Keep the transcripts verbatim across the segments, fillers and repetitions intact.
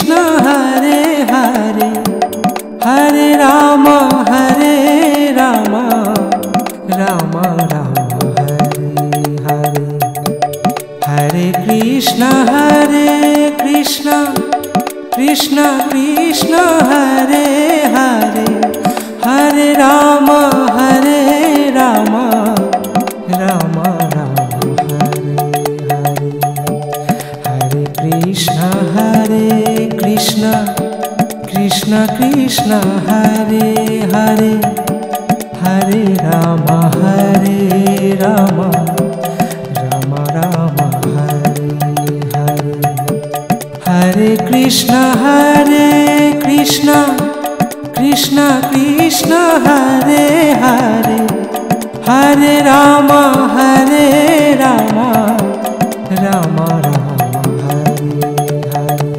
Krishna Hare Hare Hare Ram Hare Ram Ram Ram Hare Hare Hare Krishna Hare Krishna Krishna Krishna Hare Hare Hare Ram Hare Ram Ram Ram Hare Hare Hare Krishna Hare Krishna Krishna Krishna Hare Hare Hare Ram Hare Ram Ram Ram Hare Hare Hare Krishna Hare Krishna Krishna Krishna Hare Hare Hare Ram Hare Ram Ram Ram Hare Hare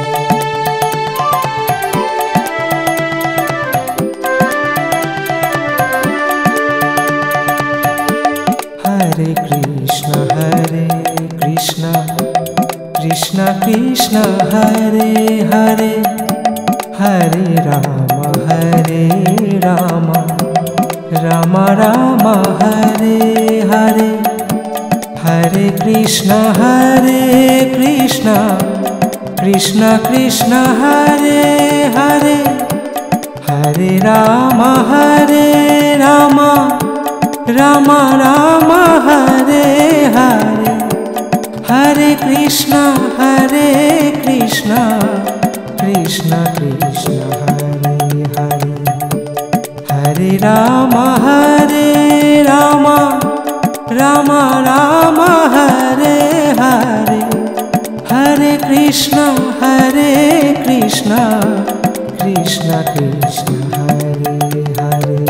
Hare Krishna Hare Krishna Krishna Krishna Hare Hare Hare Ram Hare Ram Ram Ram Hare Hare Hare Krishna Hare Krishna Krishna Krishna Hare Hare Hare Ram Hare Ram Ram Ram Hare Hare Hare Krishna Hare Krishna Krishna Krishna Hare Hare Hare Ram Hare Ram Ram Ram Hare Hare Hare Krishna Hare Krishna Krishna Krishna Hare Hare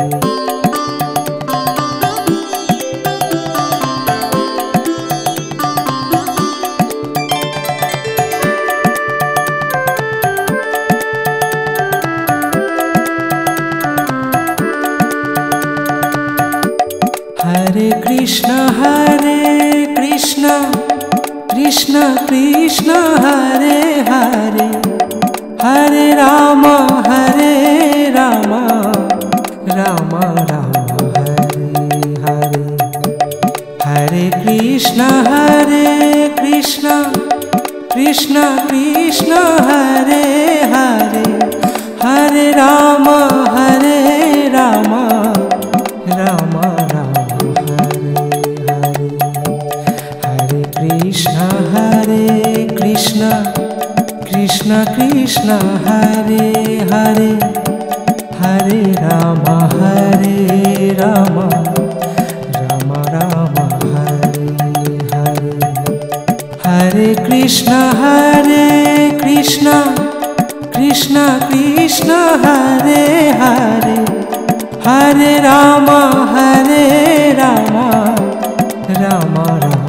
Hare Krishna Hare Krishna Krishna Krishna Hare Hare Hare Ram Hare Ram Ram Ram Hare Hare Hare Krishna Hare Krishna Krishna Krishna Hare Hare Hare Ram Hare Ram Ram Ram Krishna Hare Krishna Krishna Krishna Hare Hare Hare Ram Hare Ram Ram Ram Hare Hare Hare Krishna Hare Krishna Krishna Krishna Hare Hare Hare Ram Hare Ram Ram Ram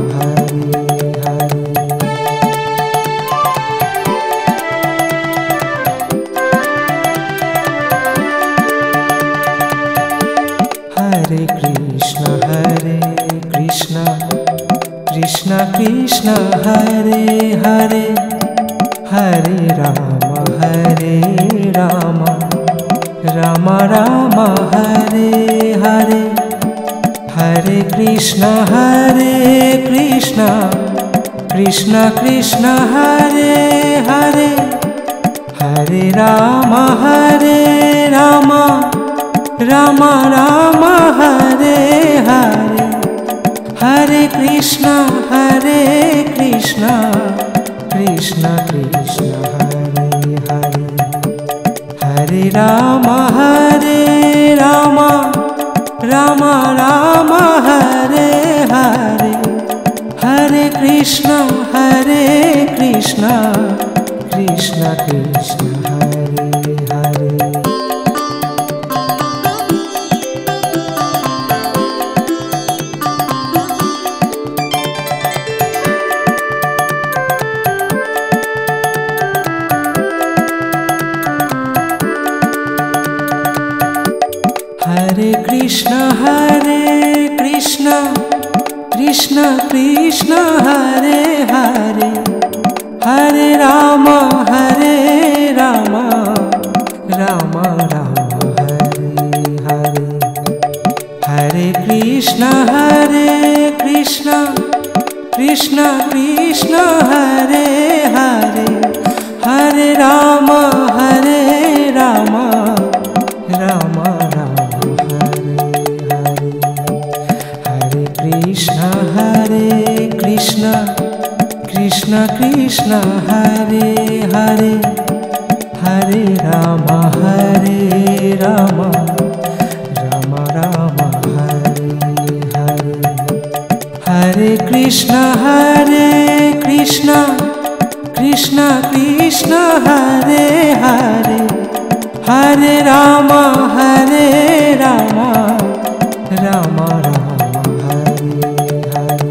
Hare Krishna Hare Krishna Krishna Krishna Hare Hare Hare Ram Hare Ram Ram Ram Hare Hare Hare Krishna Hare Krishna Krishna Krishna Hare Hare Hare Ram Hare Ram Ram Ram Hare Hare Hare Krishna Hare Krishna Krishna Krishna Hare Hare Hare Ram Hare Ram Ram Ram Hare Hare Hare Krishna Hare Krishna Krishna Krishna Hare Hare Hare Krishna Hare Krishna Krishna Krishna Hare Hare Hare Ram Hare Hare Rama, Hare Rama, Rama Rama, Hare Hare. Hare Krishna, Hare Krishna, Krishna Krishna, Hare Hare. Hare Rama, Hare Rama, Rama Rama, Hare Hare. Hare Krishna, Hare Krishna, Krishna Krishna, Hare Hare. Hare Rama, Hare Rama, Rama Rama, Hare Hare.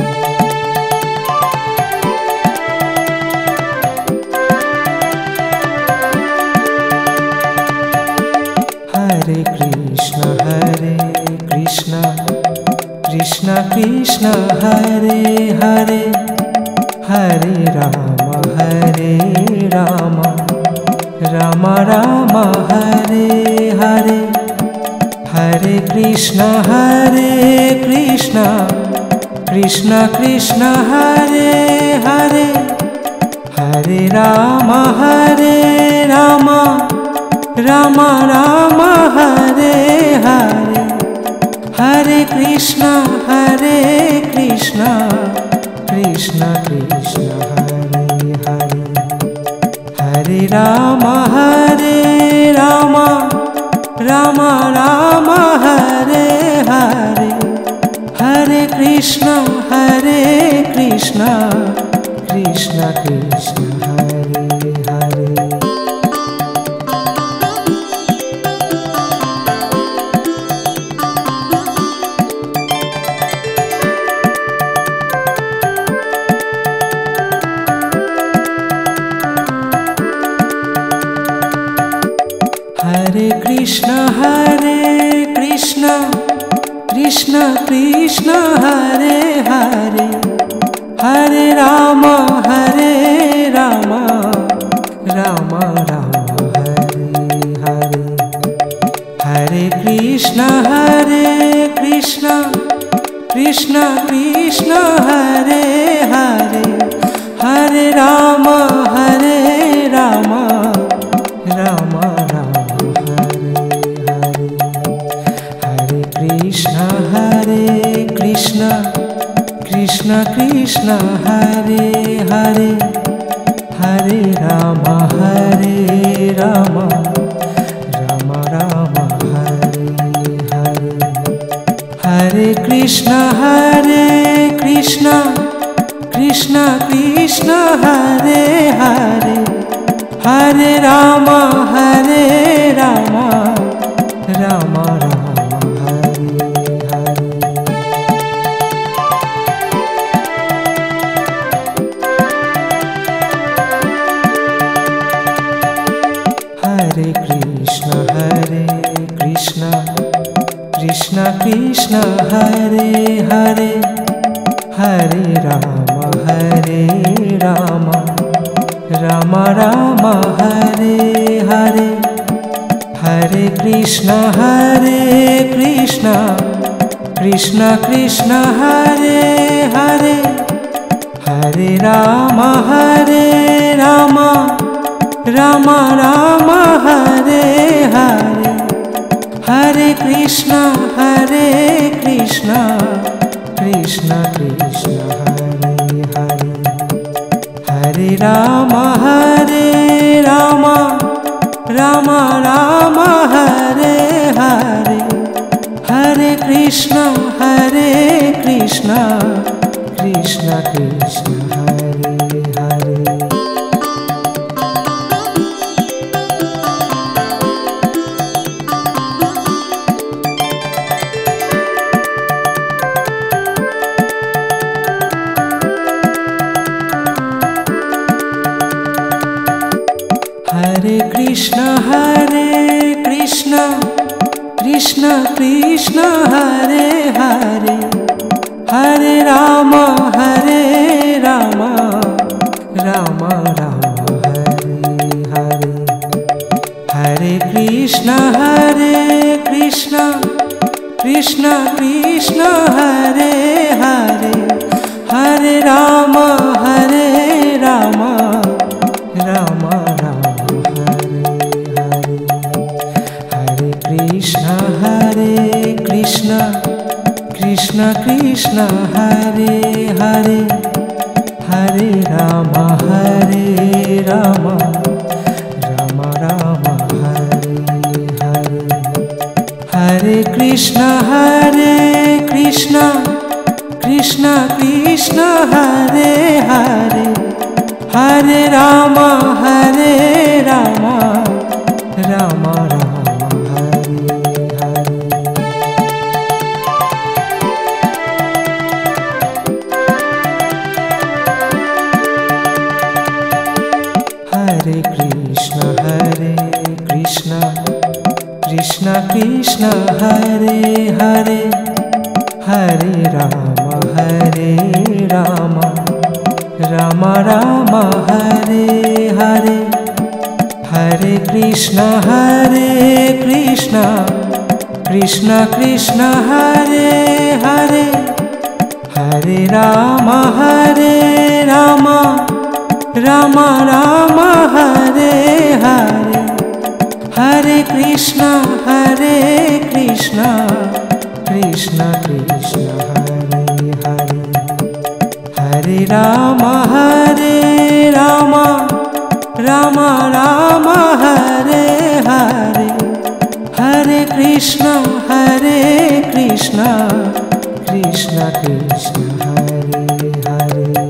Hare Krishna, Hare Krishna, Krishna Krishna, Hare Hare. Hare Rama, Hare Rama, Rama Rama, Hare Hare. Hare Krishna, Hare Krishna, Krishna Krishna, Hare Hare. Hare Rama, Hare Rama, Rama Rama, Hare Hare. Hare Krishna, Hare Krishna, Krishna Krishna, Hare Hare. Hare Rama, Hare Rama, Rama Rama, Hare Hare. Hare Krishna, Hare Krishna, Krishna Krishna, Hare Hare. Hare Krishna, Hare Krishna, Krishna Krishna, Hare Hare. Hare Rama, Hare Rama, Rama Rama, Hare Hare. Hare Krishna, Hare Krishna, Krishna Krishna, Hare Hare. Hare Rama, Hare Rama, Rama Rama, Hare Hare. Hare Krishna, Hare Krishna, Krishna Krishna, Hare Hare. Hare Rama, Hare Rama, Rama Rama, Hare Hare. Hare Krishna, Hare Krishna, Krishna Krishna, Hare Hare. Hare Rama, Hare Rama, Rama Rama, Hare Hare. Hare Krishna, Hare Krishna, Krishna Krishna, Hare Hare. Hare Rama, Hare Rama, Rama Rama, Hare Hare. Hare Krishna, Hare Krishna, Krishna Krishna, Hare Hare. Hare Rama, Hare Rama, Rama Rama, Hare Hare. Hare Krishna, Hare Krishna, Krishna Krishna, Hare Hare. Hare Rama, Hare Rama, Rama Rama, Hare Hare. Hare Krishna, Hare Krishna, Krishna Krishna, Hare Hare. Hare Krishna, Hare Krishna, Krishna Krishna, Hare Hare. Hare Rama, Hare Rama, Rama Rama, Hare Hare. Hare Krishna, Hare Krishna, Krishna Krishna, Hare Hare. Hare Rama, Hare Rama, Rama Rama Hare Hare, Hare Krishna Hare Krishna, Krishna Krishna Hare Hare, Hare Rama Hare Rama, Rama Rama Hare Hare, Hare Krishna Hare Krishna, Krishna Krishna Hare Hare, Hare Rama Hare Rama, Rama Rama Hare Hare. Hare Krishna Hare Krishna, Krishna Krishna Hare Hare, Hare Rama Hare Rama, Rama Rama Hare Hare, Hare Krishna Hare Krishna, Krishna Krishna Hare Hare, Hare Rama Hare Rama, Rama Rama Hare Hare, Hare Krishna Hare Krishna, Krishna Krishna Hare Hare, Hare Rama Hare Rama, Rama Rama Hare Hare, Hare Krishna Hare Krishna, Krishna Krishna Hare Hare.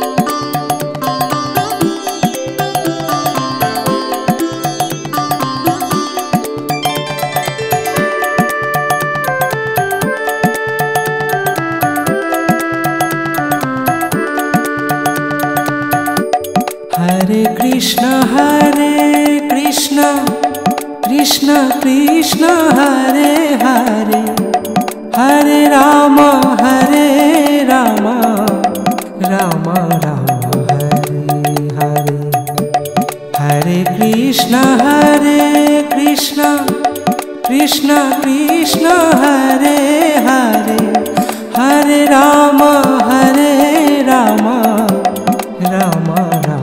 Hare Krishna Hare Krishna, Krishna Krishna Hare Hare, Hare Rama Hare Rama, Rama Rama Hare Hare, Hare Krishna Hare Krishna, Krishna Krishna Hare Hare, Hare Rama Hare Rama, Rama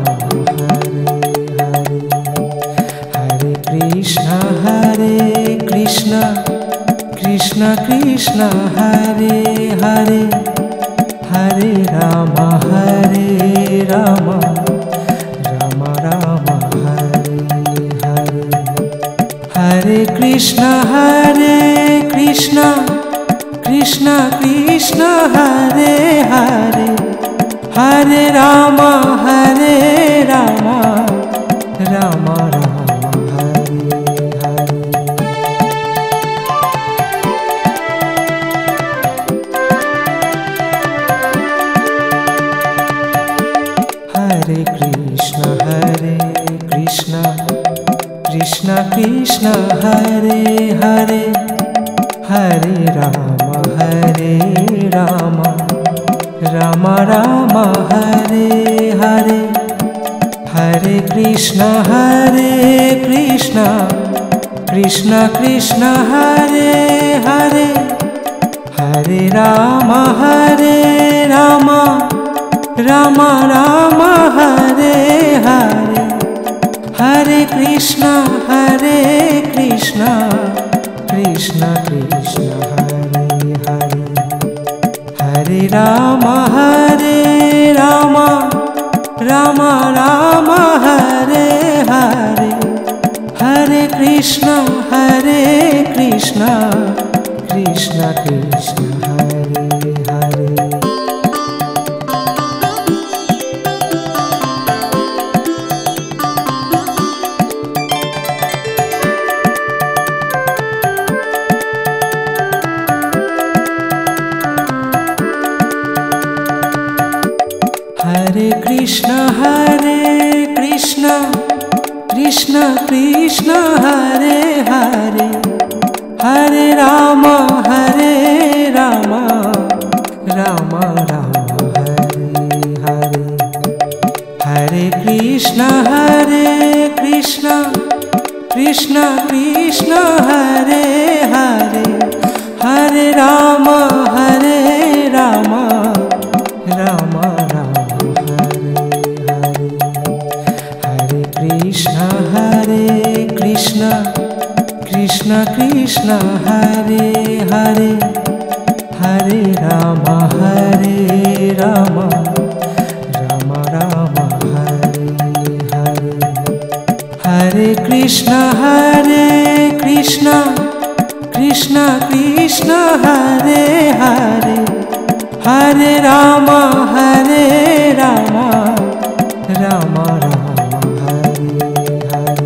Krishna Hare Krishna, Krishna Krishna Hare Hare, Hare Rama Hare Rama, Rama Rama Hare Hare, Hare Krishna Hare Krishna, Krishna Krishna Hare Hare, Hare Rama Hare Rama, Rama Rama. Hare Krishna Hare Krishna, Krishna Krishna Hare Hare, Hare Rama Hare Rama, Rama Rama Hare Hare, Hare Krishna Hare Krishna, Krishna Krishna Hare Hare, Hare Rama Hare Rama, Rama Rama Hare Hare, Hare Krishna Hare Krishna, Krishna Krishna Hare Hare, Hare Rama Hare Rama, Rama Rama Hare Hare, Hare Krishna Hare Krishna, Krishna Krishna Hare Hare. Hare Krishna Hare Krishna, Krishna Krishna Hare Hare, Hare Rama Hare Rama, Rama Rama Hare Hare, Hare Krishna Hare Krishna, Krishna Krishna Hare Hare, Hare Rama Hare Rama, Rama Rama Hare Hare, Hare Krishna Hare Krishna, Krishna Krishna Hare Hare, Hare Rama Hare Rama, Rama Rama Hare Hare. Hare Krishna Hare Krishna, Krishna Krishna Hare Hare, Hare Rama Hare Rama, Rama Rama Hare Hare.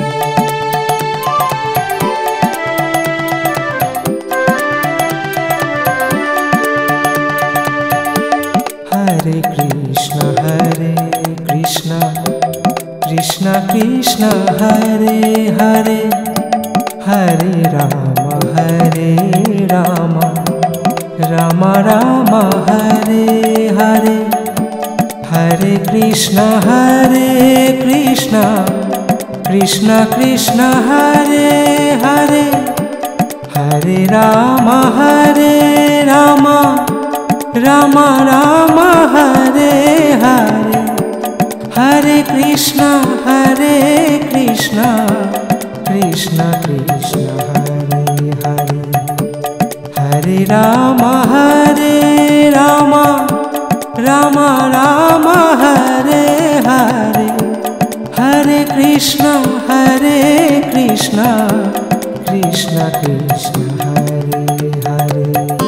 Hare Krishna Hare Krishna, Krishna Krishna Hare Hare, Hare Rama Hare Rama, Rama Rama Hare Hare. Hare Krishna Hare Krishna, Krishna Krishna Hare Hare, Hare Rama Hare Rama, Rama Rama Hare Hare. Hare Krishna Hare Krishna, Krishna Krishna Hare Hare, Hare Rama Hare Rama, Rama Rama Hare Hare. Hare Krishna Hare Krishna, Krishna Krishna Hare Hare.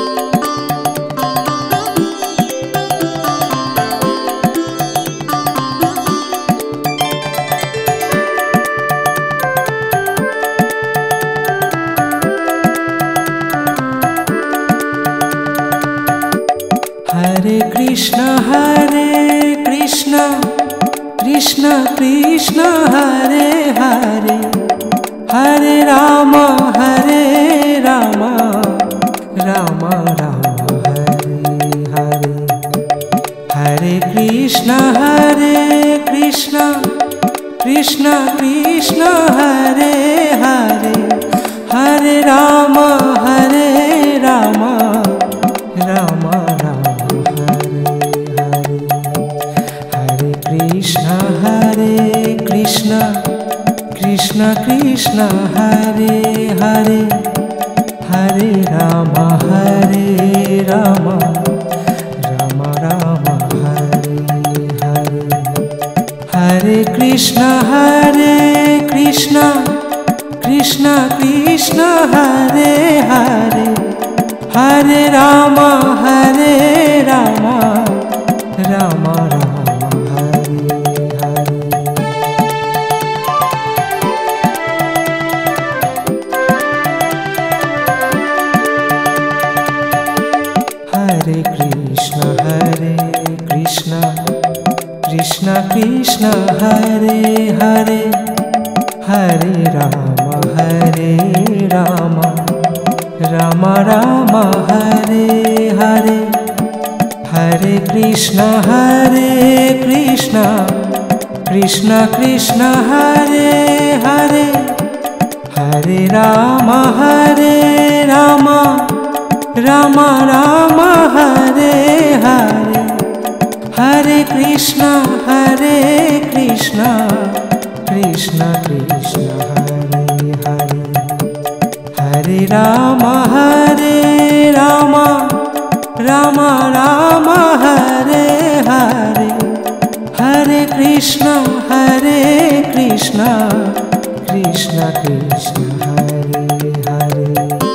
Hare Krishna Hare Krishna, Krishna Krishna Hare Hare, Hare Rama Hare Rama, Rama Rama Hare Hare. Hare Krishna Hare Krishna, Krishna Krishna Hare Hare, Hare Rama Hare Rama, Rama Rama Hare Hare. Hare Krishna Hare Krishna, Krishna Krishna Hare Hare, Hare Rama Hare Rama, Rama Rama Hare Hare. Hare Krishna Hare Krishna, Krishna Krishna Hare Hare, Hare Rama Hare Rama, Rama Rama Hare Hare. Hare Krishna Hare Krishna, Krishna Krishna Hare Hare, Hare Rama Hare Rama, Rama Rama Hare Hare. Hare Krishna Hare Krishna, Krishna Krishna Hare Hare, Hare Rama Hare Rama, Rama Rama Hare Hare. Hare Krishna Hare Krishna, Krishna Krishna Hare Hare, Hare Rama Hare Rama, Rama Rama Hare Hare. Hare Krishna Hare Krishna, Krishna Krishna Hare Hare.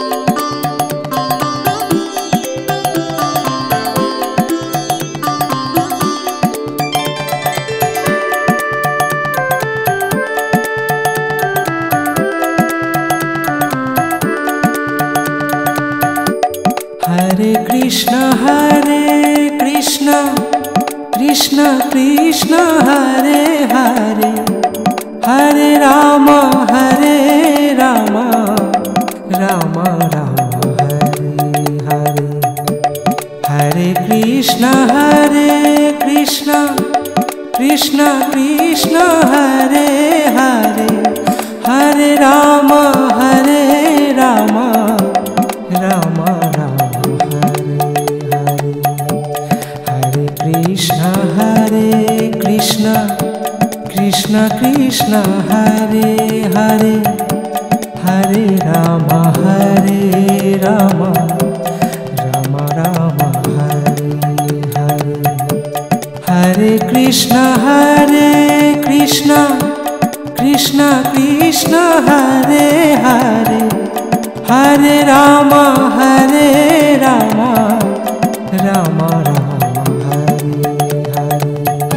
Hare Krishna Hare Krishna, Krishna Krishna Hare Hare, Hare Rama Hare Rama, Rama Rama Hare Hare. Hare Krishna Hare Krishna, Krishna Krishna Hare Hare, Hare Rama Hare Rama, Rama Rama Hare Hare. Hare Krishna Hare Krishna, Krishna Krishna Hare Hare Hare Hare Ram Hare Ram Ram Ram Hare Hare Hare Krishna Hare Krishna Krishna Krishna Hare Hare Hare Ram Hare Ram Ram Ram Hare Hare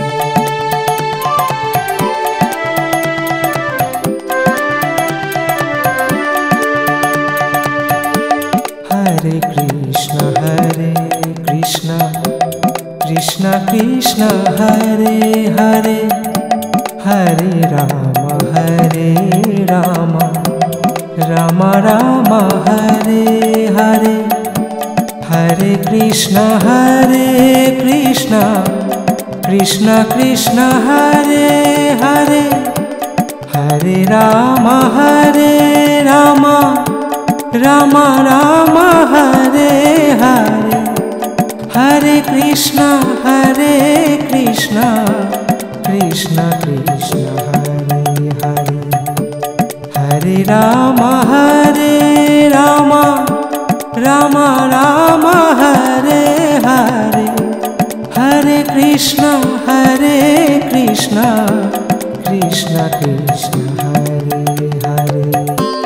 Hare Krishna Hare Krishna Krishna Krishna Hare Hare Hare Ram Hare Ram Ram Ram Hare Hare Hare Krishna Hare Krishna Krishna Krishna Hare Hare Hare Ram Hare Ram Ram Ram Hare Hare Hare Krishna Hare Krishna Krishna Krishna Hare Hare Hare Ram Hare Ram Ram Ram Hare Hare Hare Krishna Hare Krishna Krishna Krishna Hare Hare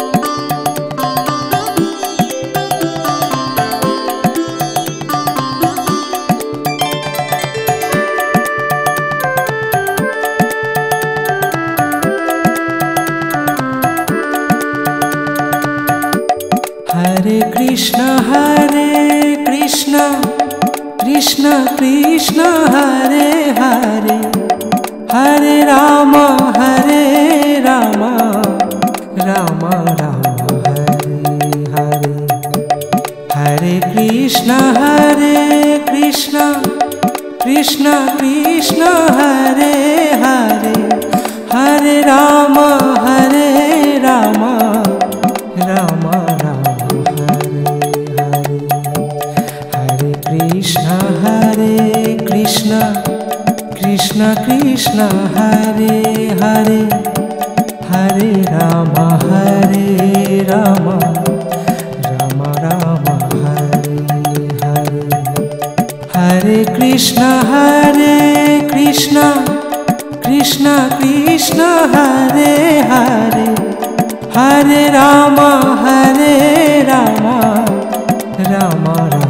Hare Krishna Hare Krishna Krishna Krishna Hare Hare Hare Ram Hare Ram Ram Ram Hare Hare Hare Krishna Hare Krishna Krishna Krishna Hare Hare Hare Ram Hare Ram Ram Krishna Hare Krishna Krishna Krishna Hare Hare Hare Ram Hare Ram Ram Ram Hare Hare Hare Krishna Hare Krishna Krishna Krishna Hare Hare Hare Ram Hare Ram Ram Ram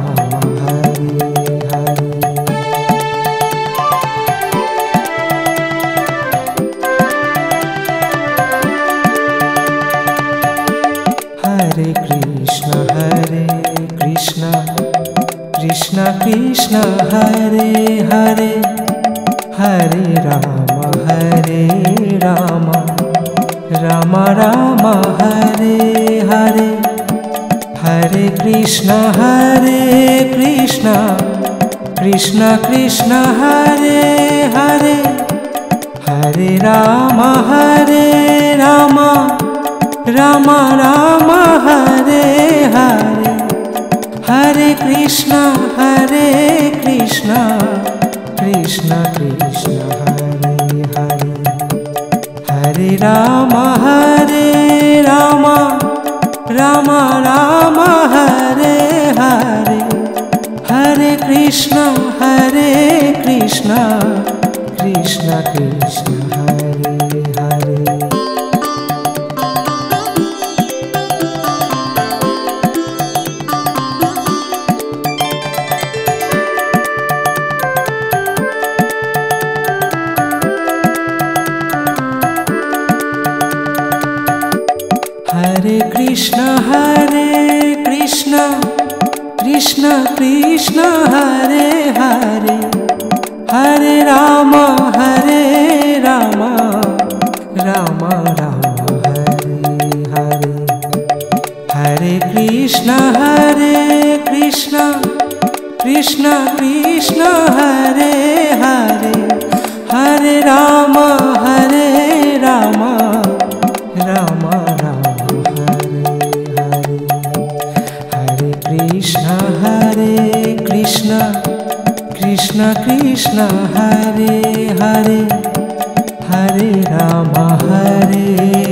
Hare Krishna Hare Krishna Krishna Krishna Hare Hare Hare Ram Hare Ram Ram Ram Hare Hare Hare Krishna Hare Krishna Krishna Krishna Hare Hare Hare Ram Hare Ram Ram Ram Hare Hare Hare Krishna Hare Krishna Krishna Krishna Hare Hare Hare Ram Hare Ram Ram Ram Hare Hare Hare Krishna Hare Krishna Krishna Krishna Hare Hare Hare Krishna Hare Krishna Krishna Krishna Hare Hare Hare Ram Hare Ram Ram Ram Hare Hare Hare Krishna Hare Krishna Krishna Krishna Hare Hare Hare Ram Hare Ram Ram Krishna Hare Krishna Krishna Krishna Hare Hare Hare Ram Hare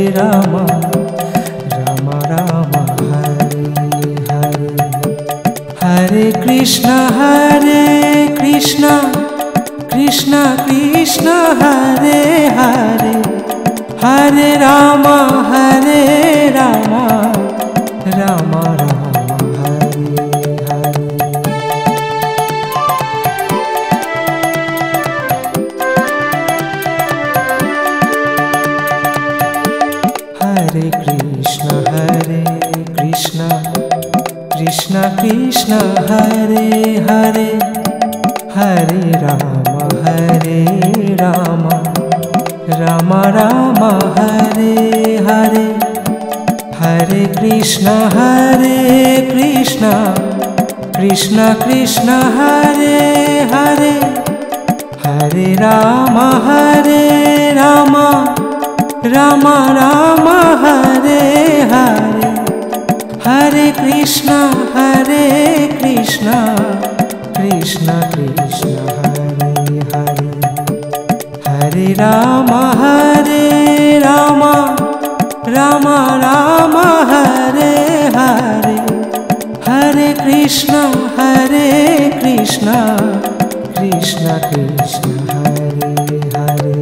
Krishna Krishna Hare Hare Hare Ram Hare Ram Ram Ram Hare Hare Hare Krishna Hare Krishna Krishna Krishna Hare Hare Hare Ram Hare Ram Ram Ram Hare Hare Hare Krishna Hare Krishna Krishna Krishna Hare Hare Hare Ram Hare Ram Ram Ram Hare Hare Hare Krishna Hare Krishna Krishna Krishna Hare Hare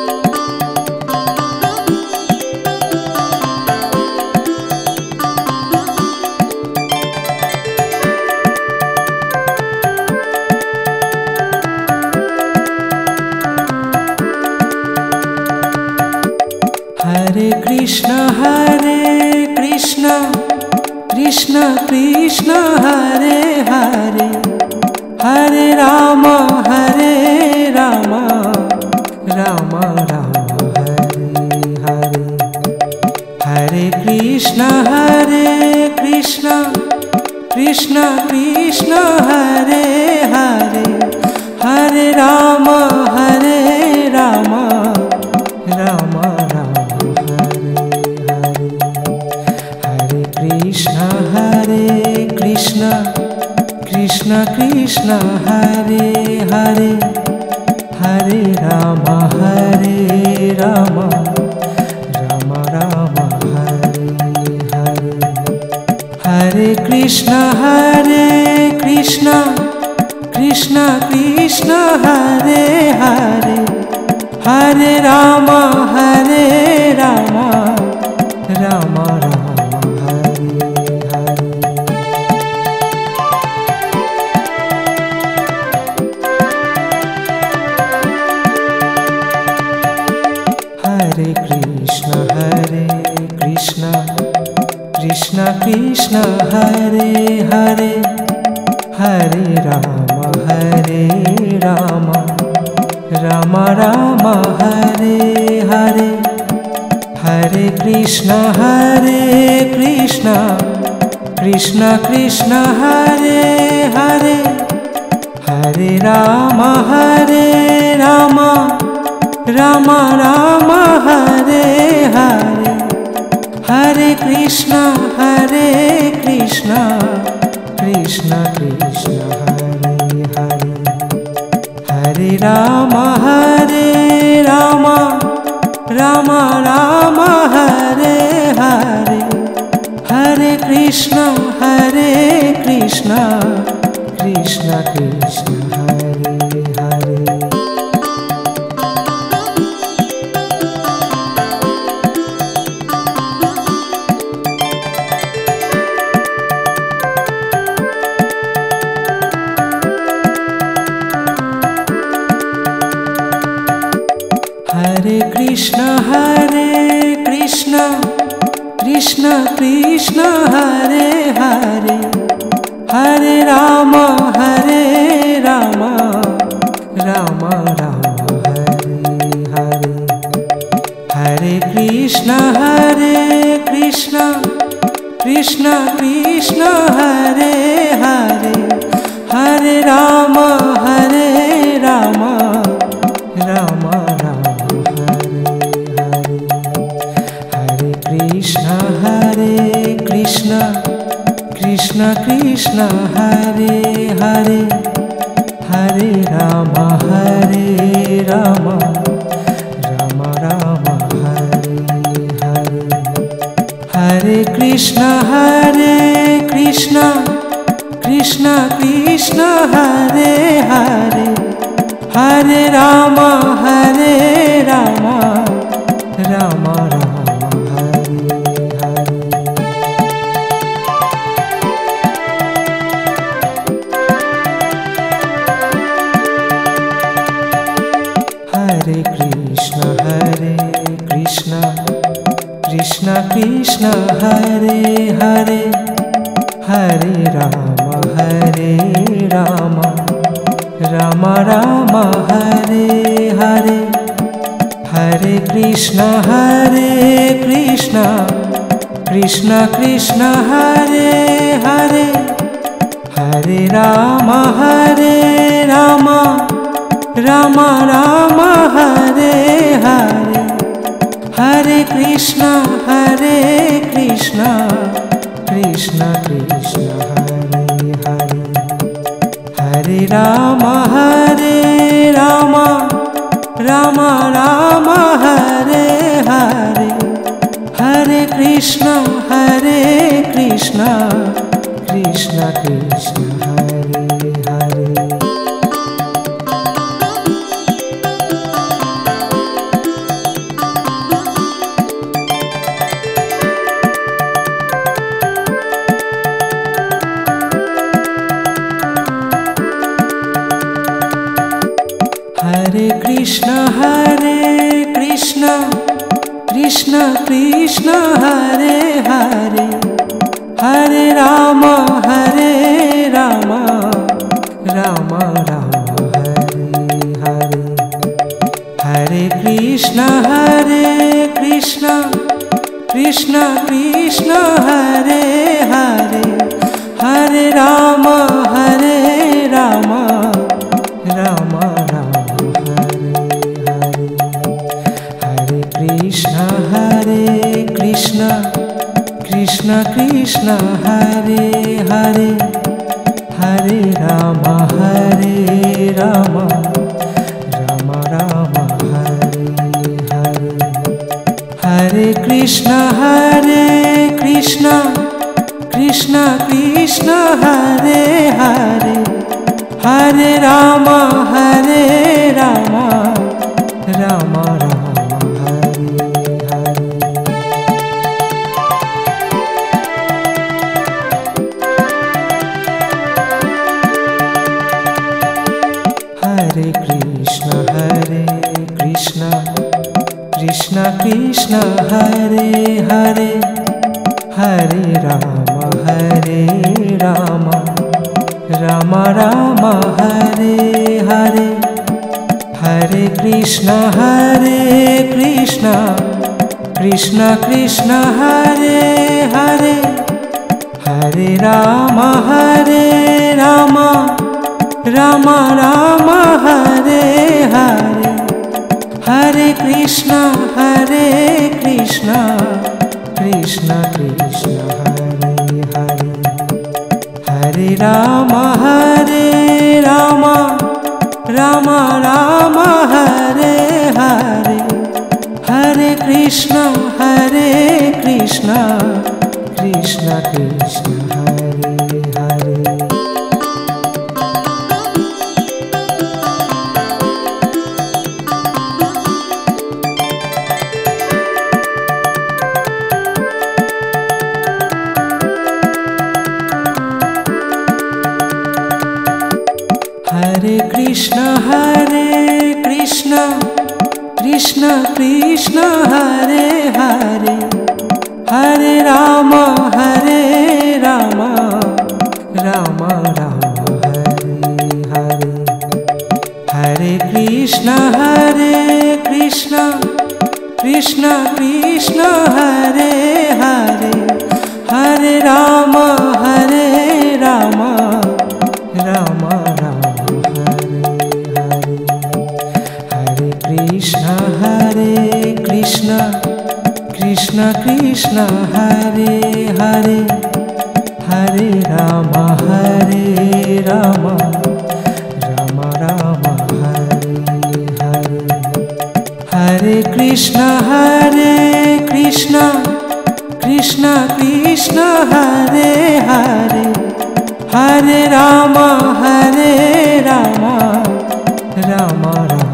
Hare Krishna Hare Krishna Krishna Krishna Hare Hare Hare Ram Hare Ram Ram Ram Hare Hare Hare Krishna Hare Krishna Krishna Krishna Hare Hare Hare Ram Hare Ram Ram Ram Krishna Hare Krishna Krishna Krishna Hare Hare Hare Ram Hare Ram Ram Ram Hare Hare Hare Krishna Hare Krishna Krishna Krishna Hare Hare Hare Ram Hare Ram Ram Ram Hare Krishna Hare Krishna Krishna Krishna Hare Hare Hare Ram Hare Ram Ram Ram Hare Hare Hare Krishna Hare Krishna Krishna Krishna Hare Hare Hare Ram Hare Ram Ram Ram Hare Hare Hare Krishna Hare Krishna Krishna Krishna Hare Hare Hare Ram Hare Ram Ram Ram Hare Hare Hare Krishna Hare Krishna Krishna Krishna Hare Hare Hare Krishna Hare Krishna Krishna Krishna Hare Hare Hare Ram Hare Ram Ram Ram Hare Hare Hare Krishna Hare Krishna Krishna Krishna Hare Hare Hare Ram Hare Ram Ram Ram Krishna Hare Krishna Krishna Krishna Hare Hare Hare Ram Hare Ram Ram Ram Hare Hare Hare Krishna Hare Krishna Krishna Krishna Hare Hare Hare Ram Hare Ram Ram Ram Hare Krishna Hare Krishna Krishna Krishna Hare Hare Hare Ram Hare Ram Ram Ram Hare Hare Hare Krishna Hare Krishna Krishna Krishna Hare Hare Hare Ram Hare Ram Ram Ram Hare Hare Hare Krishna Hare Krishna Krishna Krishna Hare Hare Hare Ram Hare Ram Ram Ram Hare Hare Hare Krishna Hare Krishna Krishna Krishna Hare Hare Hare Krishna Hare Krishna Krishna Krishna Hare Hare Hare Ram Hare Ram Ram Ram Hare Hare Hare Krishna Hare Krishna Krishna Krishna Hare Hare Hare Ram Hare Ram Ram Ram Krishna Hare Krishna Krishna Krishna Hare Hare Hare Ram Hare Ram Ram Ram Hare Hare Hare Krishna Hare Krishna Krishna Krishna Hare Hare Hare Ram Hare Ram Ram Ram Hare Krishna Hare Krishna Krishna Krishna Hare Hare Hare Ram Hare Ram Ram Ram Hare Hare Hare Krishna Hare Krishna Krishna Krishna Hare Hare Hare Ram Hare Ram Ram Ram Hare Hare Hare Krishna Hare Krishna Krishna Krishna Hare Hare Hare Ram Hare Ram Ram Ram Hare Hare Hare Krishna Hare Krishna Krishna Krishna Hare Hare Hare Krishna Hare Krishna Krishna Krishna Hare Hare Hare Ram Hare Ram Ram Ram Hare Hare Hare Krishna Hare Krishna Krishna Krishna Hare Hare Hare Ram Hare Ram Ram Ram Krishna Hare Krishna Krishna Krishna Hare Hare Hare Ram Hare Ram Ram Ram Hare Hare Hare Krishna Hare Krishna Krishna Krishna Hare Hare Hare Ram Hare Ram Ram Ram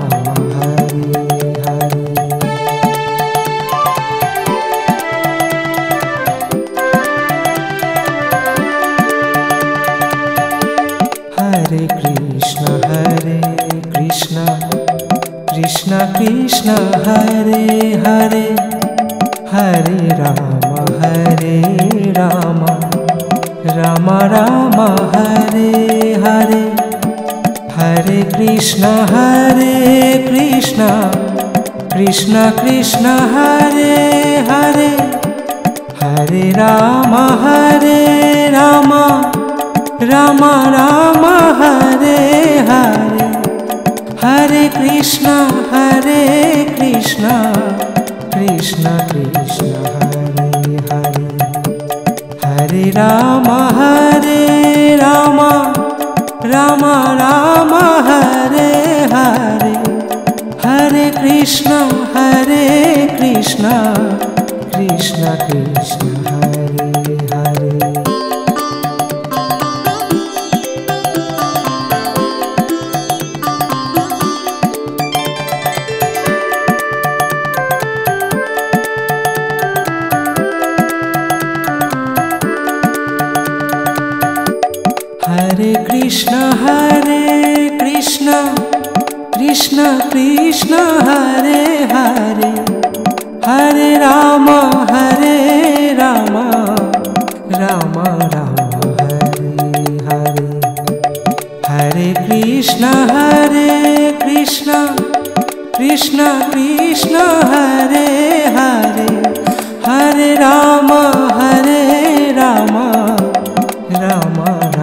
Hare Krishna Hare Krishna Krishna Krishna Hare Hare Hare Ram Hare Ram Ram Ram Hare Hare, Hare Krishna Hare Krishna, Krishna Krishna Hare Hare, Hare Ram Hare Ram, Ram Ram Hare Hare, Hare Krishna Hare Krishna, Krishna Krishna Hare Hare, Hare Ram Hare Ram, Ram Ram Hare Hare, Hare Krishna Hare Krishna, Krishna Krishna Hare Hare. Hare Krishna Hare Krishna, Krishna Krishna Hare Hare, Hare Ram Hare Ram, Ram Ram Hare Hare, Hare Krishna Hare Krishna, Krishna Krishna Hare Hare, Hare Ram Hare Ram, Ram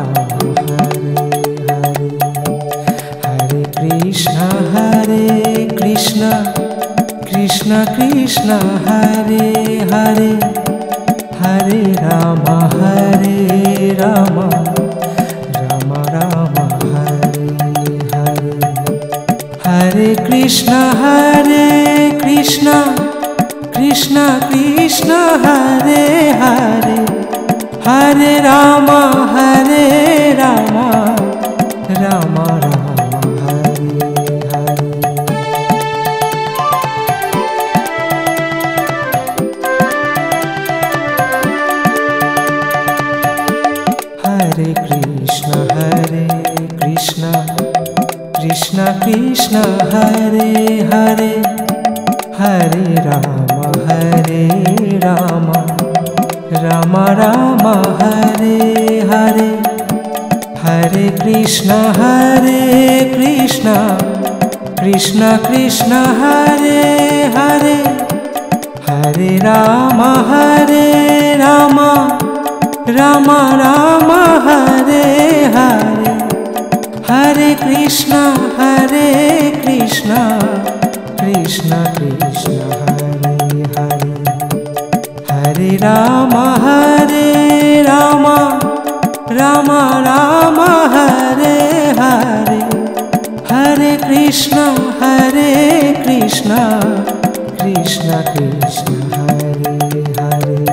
Krishna Hare Krishna, Krishna Krishna Hare Hare, Hare Ram Hare Ram, Ram Ram Hare Hare, Hare Krishna Hare Krishna, Krishna Krishna Hare Hare, Hare Ram Hare Ram, Ram Ram Hare Krishna Hare Krishna, Krishna Krishna Hare Hare, Hare Ram Hare Ram, Ram Ram Hare Hare, Hare Krishna Hare Krishna, Krishna Krishna Hare Hare, Hare Ram Hare Ram, Ram Ram Hare Hare, Hare Krishna Hare Krishna, Krishna Krishna Hare Hare, Hare Ram Hare Ram, Ram Ram Hare Hare, Hare Krishna Hare Krishna, Krishna Krishna Hare Hare.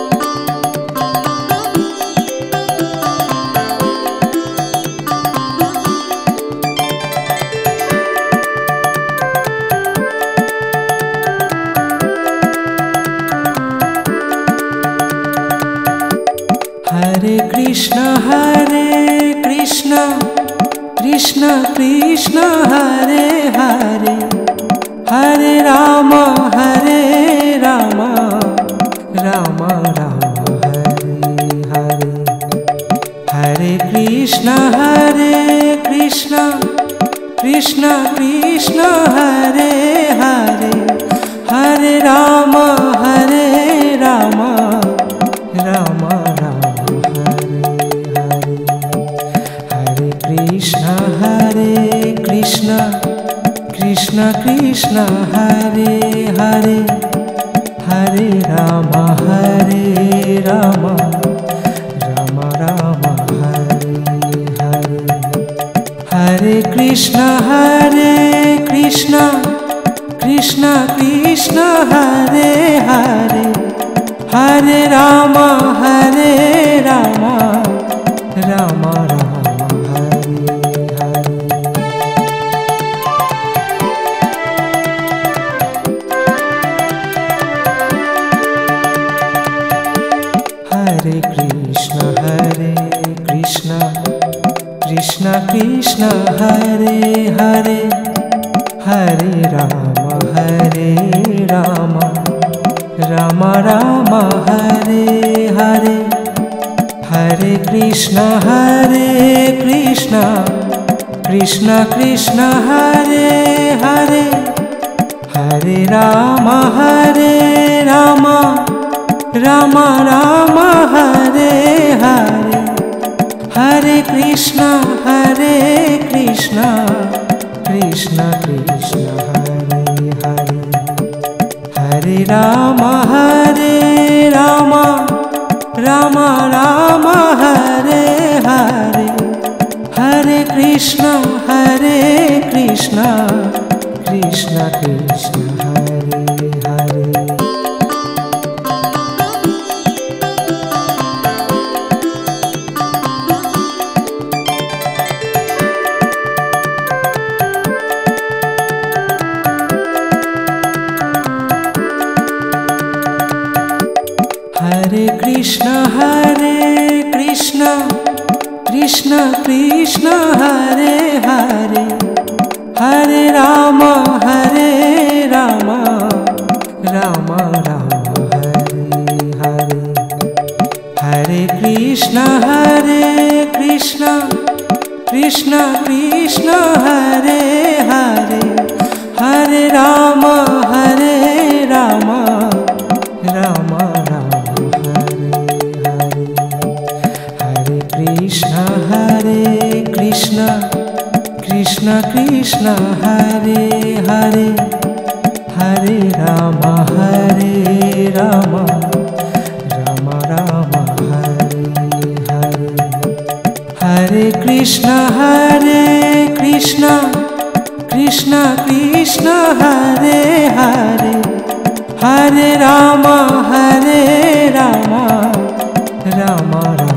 Hare Krishna Hare Krishna, Krishna Krishna Hare Hare, Hare Ram Hare Ram, Ram Ram Hare Hare, Hare Krishna Hare Krishna, Krishna Krishna Hare Hare, Hare Ram Hare Ram, Ram Krishna Hare Krishna, Krishna Krishna Hare Hare, Hare Ram Hare Ram, Ram Ram Hare Hare, Hare Krishna Hare Krishna, Krishna Krishna Hare Hare, Hare Ram Hare Ram, Ram Ram Hare Krishna Hare Krishna, Krishna Krishna Hare Hare, Hare Ram Hare Ram, Ram Ram Hare Hare, Hare Krishna, Hare Krishna, Krishna Krishna, Hare Hare, Hare Rama, Hare Rama, Rama Rama, Hare Hare, Hare Krishna, Hare Krishna, Krishna Krishna, Hare Hare, Hare Rama, Hare Rama, Rama Rama, Hare Hare, Hare Krishna, Hare Krishna, Krishna Krishna, Hare Hare. Hare Krishna, Hare Krishna, Krishna Krishna, Hare Hare, Hare Rama, Hare Rama, Rama Rama, Hare Hare, Hare Krishna, Hare Krishna, Krishna Krishna, Hare Hare, Hare Rama, Hare Rama, Rama Krishna, Hare Krishna, Krishna Krishna, Hare Hare, Hare Rama, Hare Rama, Rama Rama, Hare Hare, Hare Krishna, Hare Krishna, Krishna Krishna, Hare Hare, Hare Rama, Hare Rama, Rama Rama.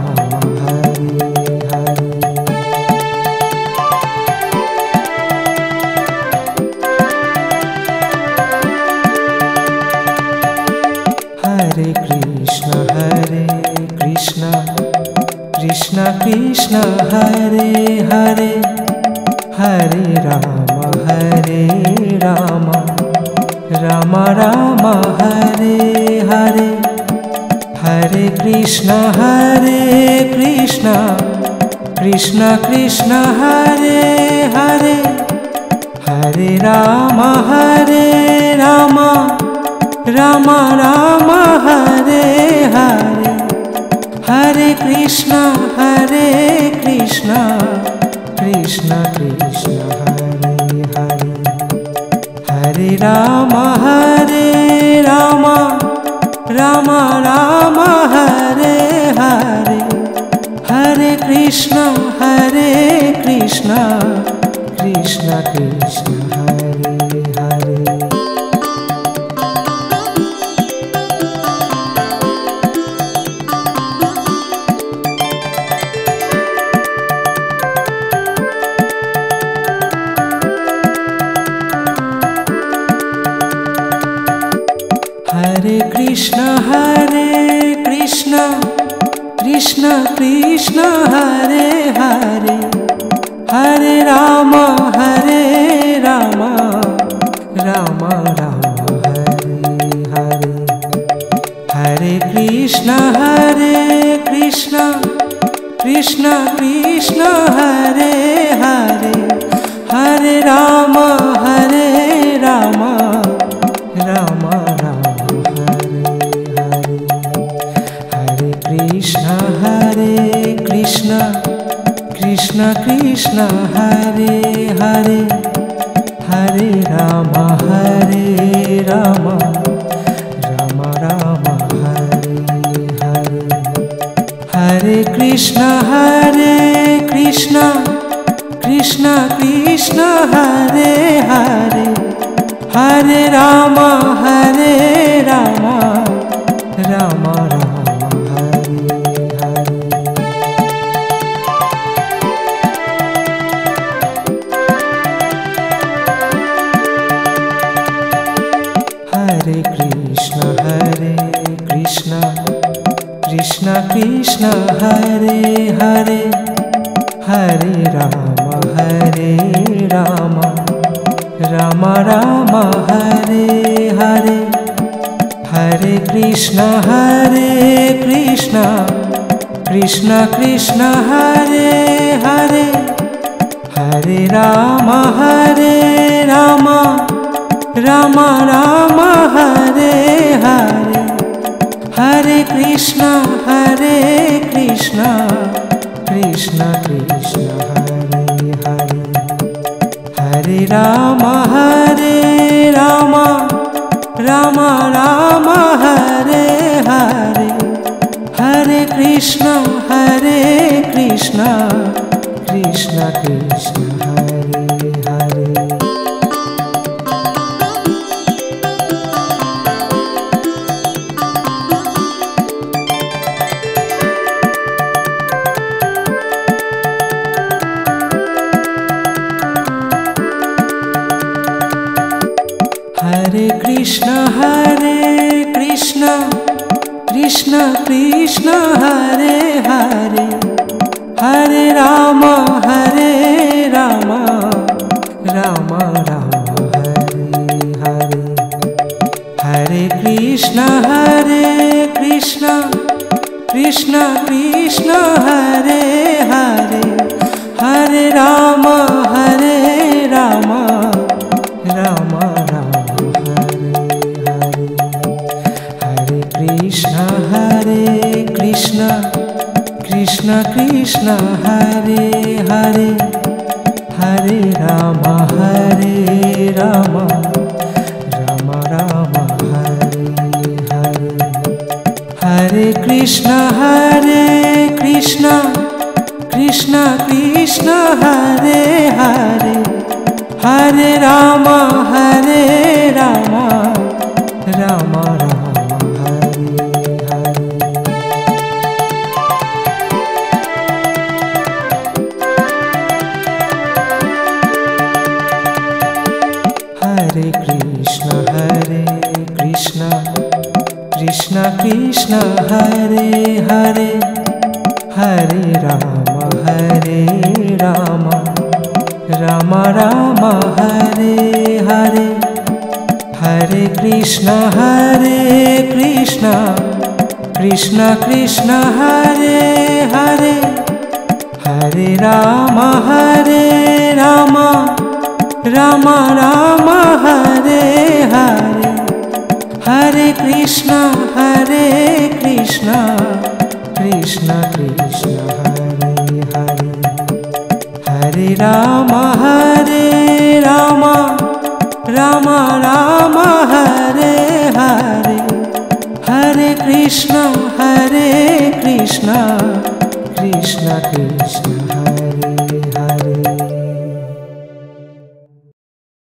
Hare Krishna, Hare Krishna, Krishna Krishna, Hare Hare, Hare Rama, Hare Rama, Rama Rama, Hare Hare, Hare Krishna, Hare Krishna, Krishna Krishna, Hare Hare, Hare Rama, Hare Rama, Rama Rama, Hare Hare, Hare Krishna, Hare Krishna, Krishna Krishna, Hare Hare, Hare Rama, Hare Rama, Rama Rama, Hare Hare, Hare Krishna, Hare Krishna, Krishna Krishna, Hare Hare. Hare Krishna, Hare Krishna, Krishna Krishna, Hare Hare, Hare Rama, Hare Rama, Rama Rama, Hare Hare, Hare Krishna, Hare Krishna, Krishna Krishna, Hare Hare, Hare Rama, Hare Rama, Rama Krishna, Hare Krishna, Krishna Krishna, Hare Hare, Hare Rama, Hare Rama, Rama Rama, Hare Hare, Hare Krishna, Hare Krishna, Krishna Krishna, Hare Hare, Hare Rama, Hare Rama, Rama Rama. Hare Krishna, Hare Krishna, Krishna Krishna, Hare Hare, Hare Rama, Hare Rama, Rama Rama, Hare Hare, Hare Krishna, Hare Krishna, Krishna Krishna Hare Hare Hare Ram Hare Ram Ram Ram Hare Hare Hare Krishna Hare Krishna Krishna Krishna Hare Hare Hare Ram Hare Ram Ram Ram Hare Hare Hare Krishna Hare Krishna Krishna Krishna Hare Hare Hare Krishna Hare Krishna Krishna Krishna Hare Hare Hare Ram Hare Ram Ram Ram Hare Hare Hare Krishna Hare Krishna Krishna Krishna Hare Hare Hare Ram Hare Ram Ram Krishna Hare Krishna Krishna Krishna Hare Hare Hare Ram Hare Ram Ram Ram Hare Hare Hare Krishna Hare Krishna Krishna Krishna Hare Hare Hare Ram Hare Ram Ram Ram Hare Krishna Hare Krishna Krishna Krishna Hare Hare Hare Ram Hare Ram Ram Ram Hare Hare Hare Krishna Hare Krishna Krishna Krishna Hare Hare Hare Ram Hare Ram Ram Ram Hare Hare Hare Krishna Hare Krishna Krishna Krishna Hare Hare Hare Ram Hare Ram Ram Ram Hare Hare Hare Krishna Hare Krishna Krishna Krishna